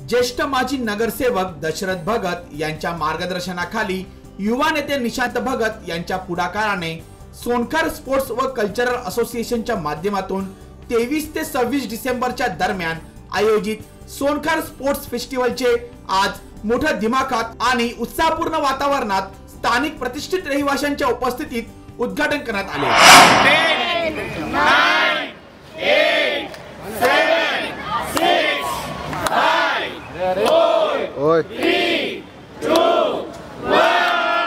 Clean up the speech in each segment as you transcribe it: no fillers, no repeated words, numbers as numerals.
ज्येष्ठ माजी नगरसेवक दशरथ भगत यांच्या मार्गदर्शनाखाली युवा नेते निशांत भगत यांच्या पुढाकाराने सोनखर स्पोर्ट्स व कल्चरल असोसिएशनच्या माध्यमातून 23 ते 26 डिसेंबरच्या दरम्यान आयोजित सोनखर स्पोर्ट्स फेस्टिवलचे आज मोठ्या दिमाखात आणि उत्साहपूर्ण वातावरणात स्थानिक प्रतिष्ठित रहिवाशांच्या उपस्थितीत उद्घाटन करण्यात आले। 10, 9, 8, 7, 6, 5, 4, 3, 2, 1।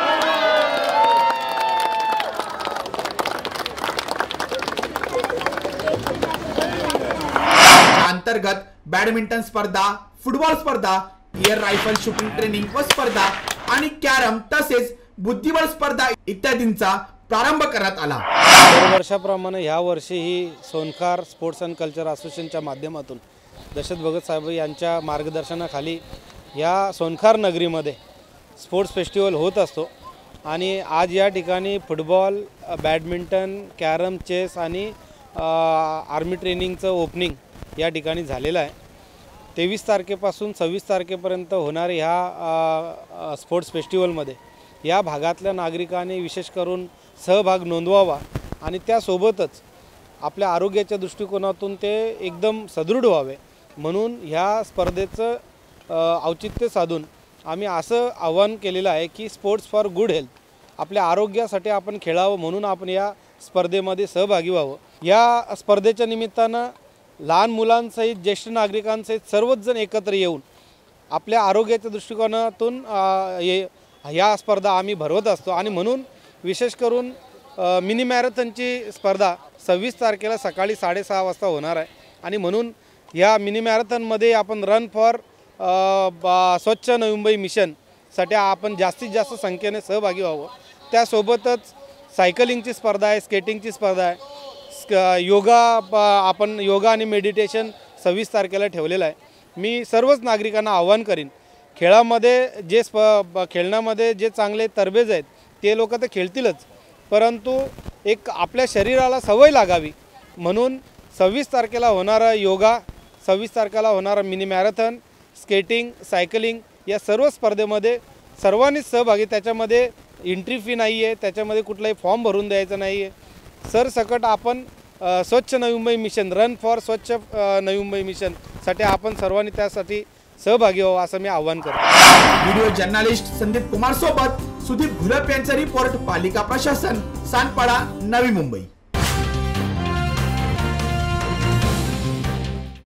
अंतर्गत बॅडमिंटन स्पर्धा, फुटबॉल स्पर्धा, एअर रायफल शूटिंग ट्रेनिंग व स्पर्धा आणि कॅरम तसेच बुद्धिबळ स्पर्धा इत्यादींचा प्रारंभ करण्यात आला। दरवर्षाप्रमाणे ह्या वर्षीही सोनखर स्पोर्ट्स अँड कल्चर असोसिएशनच्या माध्यमातून दशरथ भगत साहेब यांच्या मार्गदर्शनाखाली या सोनखर नगरीमध्ये स्पोर्ट्स फेस्टिवल होत असतो आणि आज या ठिकाणी फुटबॉल, बॅडमिंटन, कॅरम, चेस आणि आर्मी ट्रेनिंगचं ओपनिंग या ठिकाणी झालेलं आहे। 23 तारखेपासून 26 तारखेपर्यंत होणारे ह्या स्पोर्ट्स फेस्टिवलमध्ये या भागातल्या नागरिकांनी विशेष करून सहभाग नोंदवावा आणि त्यासोबतच आपल्या आरोग्याच्या दृष्टिकोनातून ते एकदम सदृढ व्हावे म्हणून ह्या स्पर्धेचं औचित्य साधून आम्ही असं आवाहन केलेलं आहे की स्पोर्ट्स फॉर गुड हेल्थ, आपल्या आरोग्यासाठी आपण खेळावं म्हणून आपण या स्पर्धेमध्ये सहभागी व्हावं। या स्पर्धेच्या निमित्तानं लहान मुलांसहित ज्येष्ठ नागरिकांसहित सर्वच जण एकत्र येऊन आपल्या आरोग्याच्या दृष्टिकोनातून या स्पर्धा आम्ही भरवत असतो आणि म्हणून विशेष करून मिनी मॅरेथॉनची स्पर्धा 26 तारखेला सकाळी 6:30 वाजता होणार आहे आणि म्हणून या मिनी मॅरेथॉनमध्ये आपण रन फॉर स्वच्छ नवी मुंबई मिशनसाठी आपण जास्तीत जास्त संख्येने सहभागी व्हावं। त्यासोबतच सायकलिंगची स्पर्धा आहे, स्केटिंगची स्पर्धा आहे, आपण योगा आणि मेडिटेशन 26 तारखेला ठेवलेलं आहे। मी सर्वच नागरिकांना आवाहन करीन, खेळण्यामध्ये जे चांगले तरबेज आहेत ते लोक तर खेळतीलच, परंतु एक आपल्या शरीराला सवय लागावी म्हणून 26 तारखेला होणारा योगा, 26 तारखेला होणारा मिनी मॅरेथॉन, स्केटिंग, सायकलिंग या सर्व स्पर्धेमध्ये सर्वांनीच सहभागी। त्याच्यामध्ये एंट्री फी नाही आहे, त्याच्यामध्ये कुठलाही फॉर्म भरून द्यायचा नाही आहे। सरसकट आपण स्वच्छ Navi Mumbai mission, run for स्वच्छ नवी मुंबई मिशनसाठी आपण सर्वांनी त्यासाठी सहभागी व्हावं असं मी आवाहन करतो। व्हिडिओ जर्नलिस्ट संदीप कुमार सोबत सुदीप घुलप यांचा रिपोर्ट, पालिका प्रशासन, सानपाडा, नवी मुंबई।